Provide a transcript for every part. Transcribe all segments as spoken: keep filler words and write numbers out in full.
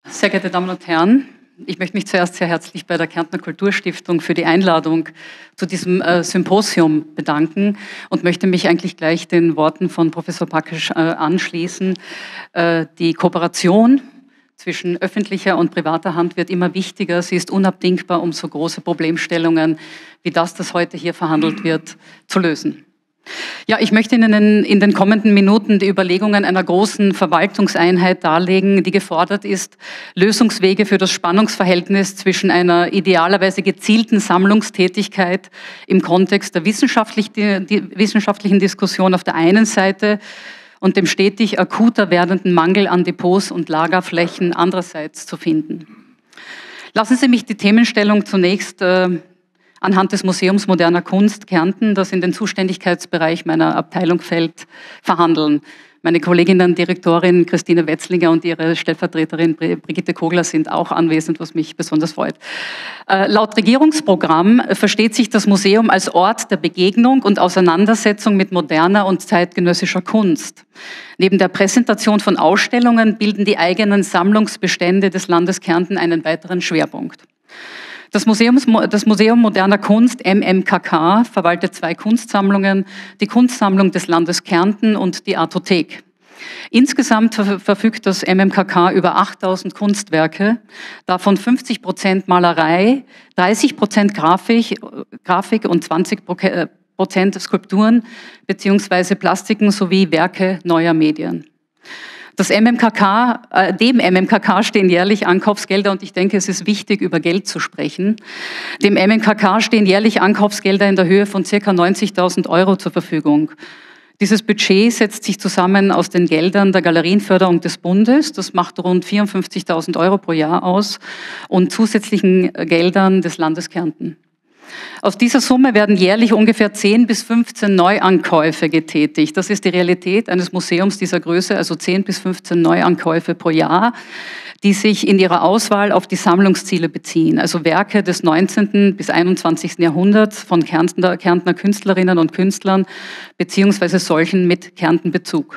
Sehr geehrte Damen und Herren, ich möchte mich zuerst sehr herzlich bei der Kärntner Kulturstiftung für die Einladung zu diesem äh, Symposium bedanken und möchte mich eigentlich gleich den Worten von Professor Pakisch äh, anschließen. Äh, die Kooperation zwischen öffentlicher und privater Hand wird immer wichtiger. Sie ist unabdingbar, um so große Problemstellungen wie das, das heute hier verhandelt wird, zu lösen. Ja, ich möchte Ihnen in den kommenden Minuten die Überlegungen einer großen Verwaltungseinheit darlegen, die gefordert ist, Lösungswege für das Spannungsverhältnis zwischen einer idealerweise gezielten Sammlungstätigkeit im Kontext der wissenschaftlich, die wissenschaftlichen Diskussion auf der einen Seite und dem stetig akuter werdenden Mangel an Depots und Lagerflächen andererseits zu finden. Lassen Sie mich die Themenstellung zunächst äh, anhand des Museums Moderner Kunst Kärnten, das in den Zuständigkeitsbereich meiner Abteilung fällt, verhandeln. Meine Kolleginnen, Direktorin Christine Wetzlinger und ihre Stellvertreterin Brigitte Kogler sind auch anwesend, was mich besonders freut. Äh, laut Regierungsprogramm versteht sich das Museum als Ort der Begegnung und Auseinandersetzung mit moderner und zeitgenössischer Kunst. Neben der Präsentation von Ausstellungen bilden die eigenen Sammlungsbestände des Landes Kärnten einen weiteren Schwerpunkt. Das Museum, das Museum Moderner Kunst, M M K K, verwaltet zwei Kunstsammlungen, die Kunstsammlung des Landes Kärnten und die Artothek. Insgesamt verfügt das M M K K über achttausend Kunstwerke, davon fünfzig Prozent Malerei, dreißig Prozent Grafik, Grafik und zwanzig Prozent Skulpturen bzw. Plastiken sowie Werke neuer Medien. Das M M K K, äh, dem M M K K stehen jährlich Ankaufsgelder und ich denke, es ist wichtig, über Geld zu sprechen. Dem M M K K stehen jährlich Ankaufsgelder in der Höhe von ca. neunzigtausend Euro zur Verfügung. Dieses Budget setzt sich zusammen aus den Geldern der Galerienförderung des Bundes, das macht rund vierundfünfzigtausend Euro pro Jahr aus, und zusätzlichen Geldern des Landes Kärnten. Aus dieser Summe werden jährlich ungefähr zehn bis fünfzehn Neuankäufe getätigt. Das ist die Realität eines Museums dieser Größe, also zehn bis fünfzehn Neuankäufe pro Jahr, die sich in ihrer Auswahl auf die Sammlungsziele beziehen. Also Werke des neunzehnten bis einundzwanzigsten Jahrhunderts von Kärntner, Kärntner Künstlerinnen und Künstlern beziehungsweise solchen mit Kärntenbezug.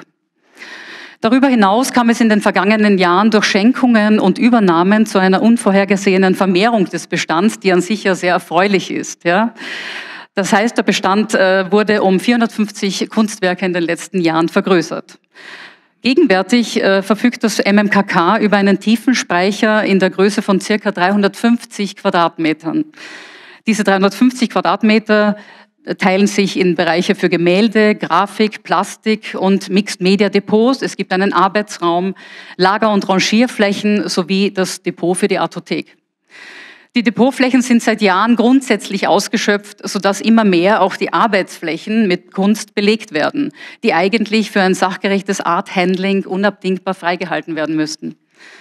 Darüber hinaus kam es in den vergangenen Jahren durch Schenkungen und Übernahmen zu einer unvorhergesehenen Vermehrung des Bestands, die an sich ja sehr erfreulich ist. Ja. Das heißt, der Bestand äh, wurde um vierhundertfünfzig Kunstwerke in den letzten Jahren vergrößert. Gegenwärtig äh, verfügt das M M K K über einen Tiefenspeicher in der Größe von circa dreihundertfünfzig Quadratmetern. Diese dreihundertfünfzig Quadratmeter teilen sich in Bereiche für Gemälde, Grafik, Plastik und Mixed-Media-Depots. Es gibt einen Arbeitsraum, Lager- und Rangierflächen sowie das Depot für die Artothek. Die Depotflächen sind seit Jahren grundsätzlich ausgeschöpft, sodass immer mehr auch die Arbeitsflächen mit Kunst belegt werden, die eigentlich für ein sachgerechtes Art-Handling unabdingbar freigehalten werden müssten.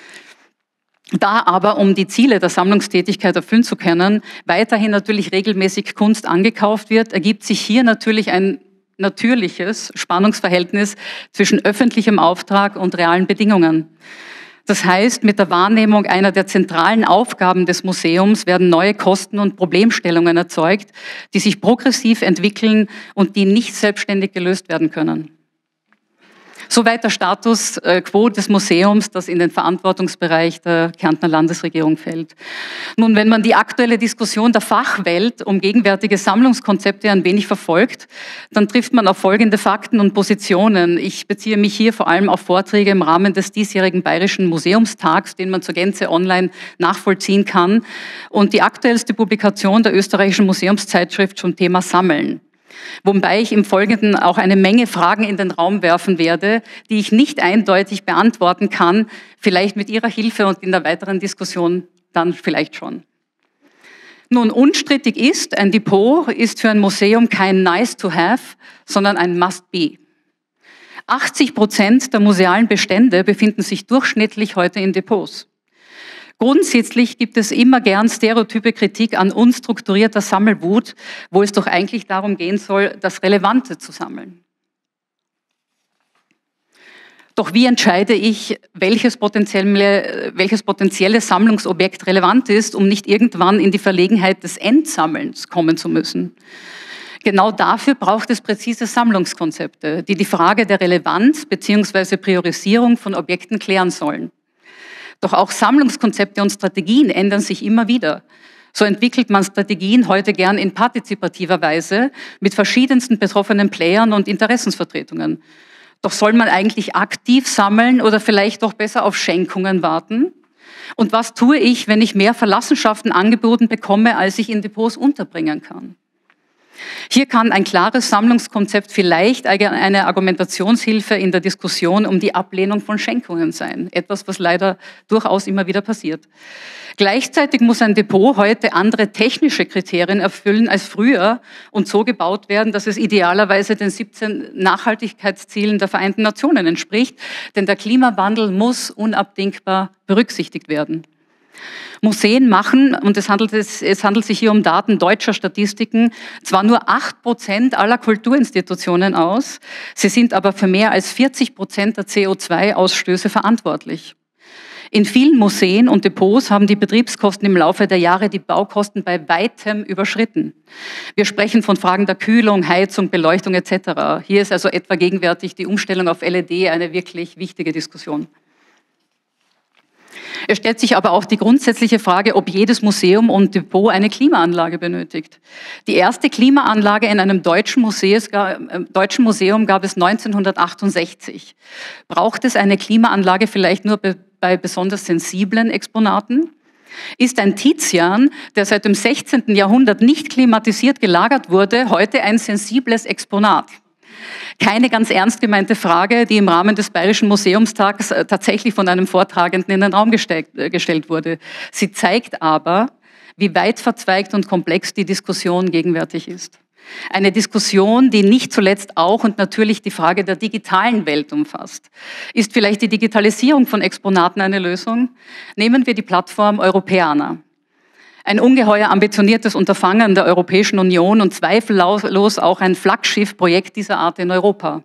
Da aber, um die Ziele der Sammlungstätigkeit erfüllen zu können, weiterhin natürlich regelmäßig Kunst angekauft wird, ergibt sich hier natürlich ein natürliches Spannungsverhältnis zwischen öffentlichem Auftrag und realen Bedingungen. Das heißt, mit der Wahrnehmung einer der zentralen Aufgaben des Museums werden neue Kosten- und Problemstellungen erzeugt, die sich progressiv entwickeln und die nicht selbstständig gelöst werden können. Soweit der Status quo des Museums, das in den Verantwortungsbereich der Kärntner Landesregierung fällt. Nun, wenn man die aktuelle Diskussion der Fachwelt um gegenwärtige Sammlungskonzepte ein wenig verfolgt, dann trifft man auf folgende Fakten und Positionen. Ich beziehe mich hier vor allem auf Vorträge im Rahmen des diesjährigen Bayerischen Museumstags, den man zur Gänze online nachvollziehen kann, und die aktuellste Publikation der österreichischen Museumszeitschrift zum Thema Sammeln. Wobei ich im Folgenden auch eine Menge Fragen in den Raum werfen werde, die ich nicht eindeutig beantworten kann, vielleicht mit Ihrer Hilfe und in der weiteren Diskussion dann vielleicht schon. Nun, unstrittig ist, ein Depot ist für ein Museum kein Nice to have, sondern ein Must be. achtzig Prozent der musealen Bestände befinden sich durchschnittlich heute in Depots. Grundsätzlich gibt es immer gern stereotype Kritik an unstrukturierter Sammelwut, wo es doch eigentlich darum gehen soll, das Relevante zu sammeln. Doch wie entscheide ich, welches potenzielle, welches potenzielle Sammlungsobjekt relevant ist, um nicht irgendwann in die Verlegenheit des Endsammelns kommen zu müssen? Genau dafür braucht es präzise Sammlungskonzepte, die die Frage der Relevanz bzw. Priorisierung von Objekten klären sollen. Doch auch Sammlungskonzepte und Strategien ändern sich immer wieder. So entwickelt man Strategien heute gern in partizipativer Weise mit verschiedensten betroffenen Playern und Interessensvertretungen. Doch soll man eigentlich aktiv sammeln oder vielleicht doch besser auf Schenkungen warten? Und was tue ich, wenn ich mehr Verlassenschaften angeboten bekomme, als ich in Depots unterbringen kann? Hier kann ein klares Sammlungskonzept vielleicht eine Argumentationshilfe in der Diskussion um die Ablehnung von Schenkungen sein. Etwas, was leider durchaus immer wieder passiert. Gleichzeitig muss ein Depot heute andere technische Kriterien erfüllen als früher und so gebaut werden, dass es idealerweise den siebzehn Nachhaltigkeitszielen der Vereinten Nationen entspricht, denn der Klimawandel muss unabdingbar berücksichtigt werden. Museen machen, und es handelt, es handelt sich hier um Daten deutscher Statistiken, zwar nur acht Prozent aller Kulturinstitutionen aus, sie sind aber für mehr als vierzig Prozent der C O zwei Ausstöße verantwortlich. In vielen Museen und Depots haben die Betriebskosten im Laufe der Jahre die Baukosten bei weitem überschritten. Wir sprechen von Fragen der Kühlung, Heizung, Beleuchtung et cetera. Hier ist also etwa gegenwärtig die Umstellung auf L E D eine wirklich wichtige Diskussion. Es stellt sich aber auch die grundsätzliche Frage, ob jedes Museum und Depot eine Klimaanlage benötigt. Die erste Klimaanlage in einem deutschen Museum gab es neunzehnhundertachtundsechzig. Braucht es eine Klimaanlage vielleicht nur bei besonders sensiblen Exponaten? Ist ein Tizian, der seit dem sechzehnten Jahrhundert nicht klimatisiert gelagert wurde, heute ein sensibles Exponat? Keine ganz ernst gemeinte Frage, die im Rahmen des Bayerischen Museumstags tatsächlich von einem Vortragenden in den Raum gestellt wurde. Sie zeigt aber, wie weit verzweigt und komplex die Diskussion gegenwärtig ist. Eine Diskussion, die nicht zuletzt auch und natürlich die Frage der digitalen Welt umfasst. Ist vielleicht die Digitalisierung von Exponaten eine Lösung? Nehmen wir die Plattform Europeana. Ein ungeheuer ambitioniertes Unterfangen der Europäischen Union und zweifellos auch ein Flaggschiffprojekt dieser Art in Europa.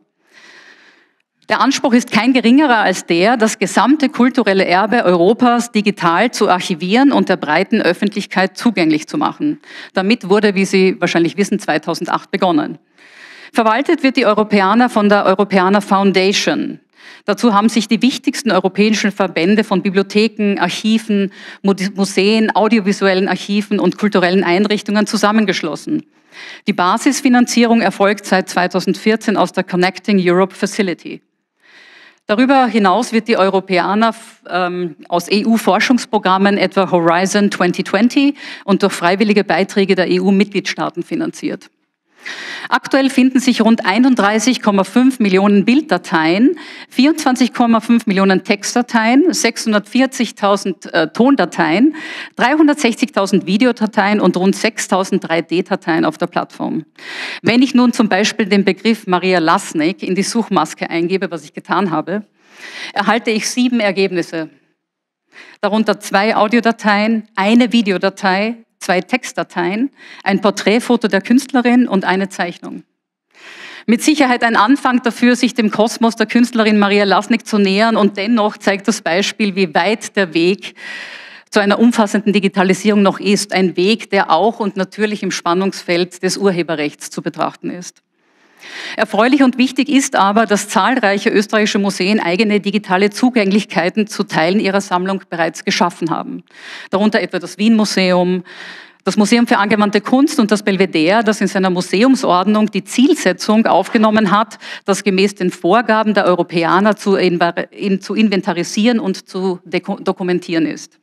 Der Anspruch ist kein geringerer als der, das gesamte kulturelle Erbe Europas digital zu archivieren und der breiten Öffentlichkeit zugänglich zu machen. Damit wurde, wie Sie wahrscheinlich wissen, zweitausendacht begonnen. Verwaltet wird die Europeana von der Europeana Foundation. Dazu haben sich die wichtigsten europäischen Verbände von Bibliotheken, Archiven, Museen, audiovisuellen Archiven und kulturellen Einrichtungen zusammengeschlossen. Die Basisfinanzierung erfolgt seit zweitausendvierzehn aus der Connecting Europe Facility. Darüber hinaus wird die Europeana ähm, aus E U-Forschungsprogrammen etwa Horizon zwanzig zwanzig und durch freiwillige Beiträge der E U-Mitgliedstaaten finanziert. Aktuell finden sich rund einunddreißig Komma fünf Millionen Bilddateien, vierundzwanzig Komma fünf Millionen Textdateien, sechshundertvierzigtausend äh, Tondateien, dreihundertsechzigtausend Videodateien und rund sechstausend drei D-Dateien auf der Plattform. Wenn ich nun zum Beispiel den Begriff Maria Lasnik in die Suchmaske eingebe, was ich getan habe, erhalte ich sieben Ergebnisse. Darunter zwei Audiodateien, eine Videodatei, zwei Textdateien, ein Porträtfoto der Künstlerin und eine Zeichnung. Mit Sicherheit ein Anfang dafür, sich dem Kosmos der Künstlerin Maria Lasnik zu nähern und dennoch zeigt das Beispiel, wie weit der Weg zu einer umfassenden Digitalisierung noch ist. Ein Weg, der auch und natürlich im Spannungsfeld des Urheberrechts zu betrachten ist. Erfreulich und wichtig ist aber, dass zahlreiche österreichische Museen eigene digitale Zugänglichkeiten zu Teilen ihrer Sammlung bereits geschaffen haben. Darunter etwa das Wien-Museum, das Museum für angewandte Kunst und das Belvedere, das in seiner Museumsordnung die Zielsetzung aufgenommen hat, das gemäß den Vorgaben der Europeaner zu inventarisieren und zu dokumentieren ist.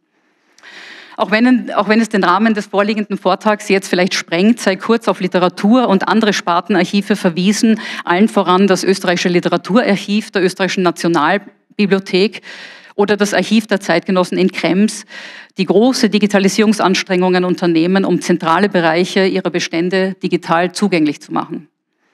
Auch wenn, auch wenn es den Rahmen des vorliegenden Vortrags jetzt vielleicht sprengt, sei kurz auf Literatur und andere Spartenarchive verwiesen, allen voran das österreichische Literaturarchiv der österreichischen Nationalbibliothek oder das Archiv der Zeitgenossen in Krems, die große Digitalisierungsanstrengungen unternehmen, um zentrale Bereiche ihrer Bestände digital zugänglich zu machen.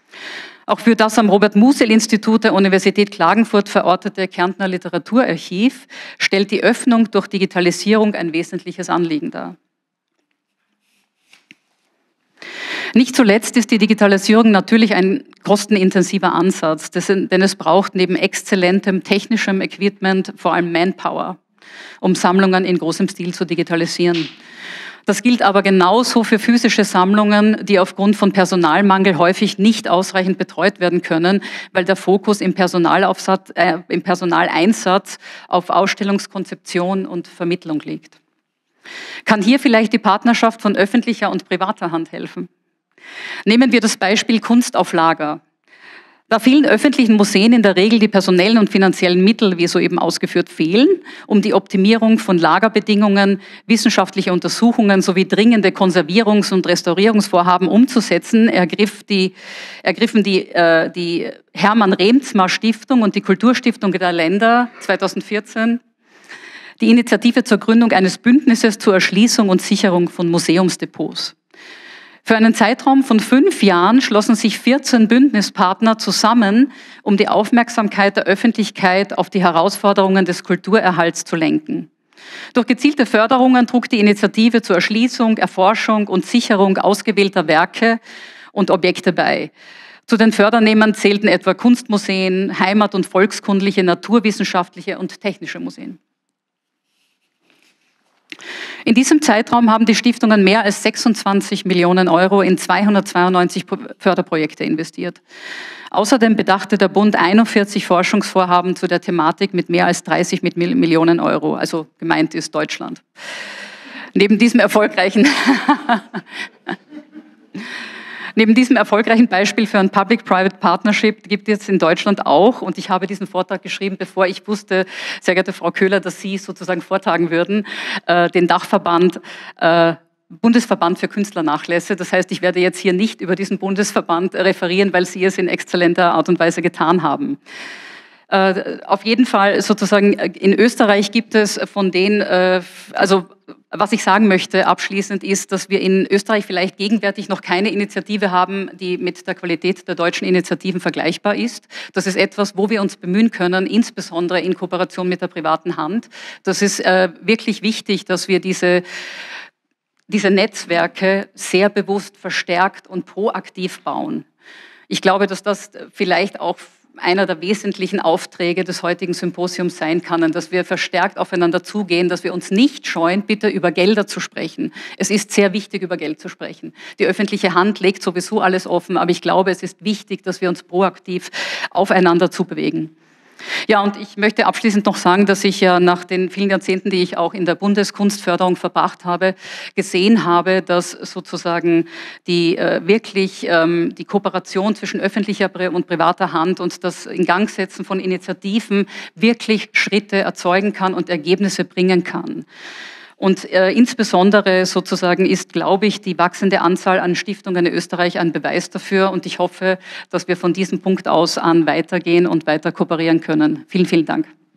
Auch für das am Robert-Musil-Institut der Universität Klagenfurt verortete Kärntner Literaturarchiv stellt die Öffnung durch Digitalisierung ein wesentliches Anliegen dar. Nicht zuletzt ist die Digitalisierung natürlich ein kostenintensiver Ansatz, denn es braucht neben exzellentem technischem Equipment vor allem Manpower, um Sammlungen in großem Stil zu digitalisieren. Das gilt aber genauso für physische Sammlungen, die aufgrund von Personalmangel häufig nicht ausreichend betreut werden können, weil der Fokus im, Personalaufsatz, äh, im Personaleinsatz auf Ausstellungskonzeption und Vermittlung liegt. Kann hier vielleicht die Partnerschaft von öffentlicher und privater Hand helfen? Nehmen wir das Beispiel Kunst auf Lager. Da vielen öffentlichen Museen in der Regel die personellen und finanziellen Mittel, wie soeben ausgeführt, fehlen, um die Optimierung von Lagerbedingungen, wissenschaftliche Untersuchungen sowie dringende Konservierungs- und Restaurierungsvorhaben umzusetzen, ergriff die, ergriffen die, äh, die Hermann-Remzmar-Stiftung und die Kulturstiftung der Länder zweitausendvierzehn die Initiative zur Gründung eines Bündnisses zur Erschließung und Sicherung von Museumsdepots. Für einen Zeitraum von fünf Jahren schlossen sich vierzehn Bündnispartner zusammen, um die Aufmerksamkeit der Öffentlichkeit auf die Herausforderungen des Kulturerhalts zu lenken. Durch gezielte Förderungen trug die Initiative zur Erschließung, Erforschung und Sicherung ausgewählter Werke und Objekte bei. Zu den Fördernehmern zählten etwa Kunstmuseen, heimat- und volkskundliche, naturwissenschaftliche und technische Museen. In diesem Zeitraum haben die Stiftungen mehr als sechsundzwanzig Millionen Euro in zweihundertzweiundneunzig Förderprojekte investiert. Außerdem bedachte der Bund einundvierzig Forschungsvorhaben zu der Thematik mit mehr als dreißig Millionen Euro, also gemeint ist Deutschland. Neben diesem erfolgreichen Neben diesem erfolgreichen Beispiel für ein Public-Private Partnership gibt es in Deutschland auch, und ich habe diesen Vortrag geschrieben, bevor ich wusste, sehr geehrte Frau Köhler, dass Sie sozusagen vortragen würden, äh, den Dachverband äh, Bundesverband für Künstlernachlässe. Das heißt, ich werde jetzt hier nicht über diesen Bundesverband referieren, weil Sie es in exzellenter Art und Weise getan haben. Äh, auf jeden Fall sozusagen in Österreich gibt es von den, äh, also was ich sagen möchte abschließend ist, dass wir in Österreich vielleicht gegenwärtig noch keine Initiative haben, die mit der Qualität der deutschen Initiativen vergleichbar ist. Das ist etwas, wo wir uns bemühen können, insbesondere in Kooperation mit der privaten Hand. Das ist äh, wirklich wichtig, dass wir diese, diese Netzwerke sehr bewusst verstärkt und proaktiv bauen. Ich glaube, dass das vielleicht auch einer der wesentlichen Aufträge des heutigen Symposiums sein kann, dass wir verstärkt aufeinander zugehen, dass wir uns nicht scheuen, bitte über Gelder zu sprechen. Es ist sehr wichtig, über Geld zu sprechen. Die öffentliche Hand legt sowieso alles offen, aber ich glaube, es ist wichtig, dass wir uns proaktiv aufeinander zubewegen. Ja, und ich möchte abschließend noch sagen, dass ich ja nach den vielen Jahrzehnten, die ich auch in der Bundeskunstförderung verbracht habe, gesehen habe, dass sozusagen die äh, wirklich ähm, die Kooperation zwischen öffentlicher und privater Hand und das Ingangsetzen von Initiativen wirklich Schritte erzeugen kann und Ergebnisse bringen kann. Und äh, insbesondere sozusagen ist, glaube ich, die wachsende Anzahl an Stiftungen in Österreich ein Beweis dafür. Und ich hoffe, dass wir von diesem Punkt aus an weitergehen und weiter kooperieren können. Vielen, vielen Dank.